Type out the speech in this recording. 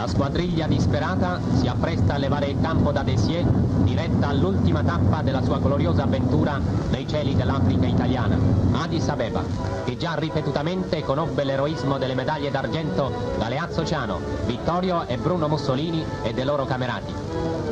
La squadriglia disperata si appresta a levare il campo da Dessier, diretta all'ultima tappa della sua gloriosa avventura nei cieli dell'Africa italiana, Addis Abeba, che già ripetutamente conobbe l'eroismo delle medaglie d'argento da Leazzo Ciano, Vittorio e Bruno Mussolini e dei loro camerati.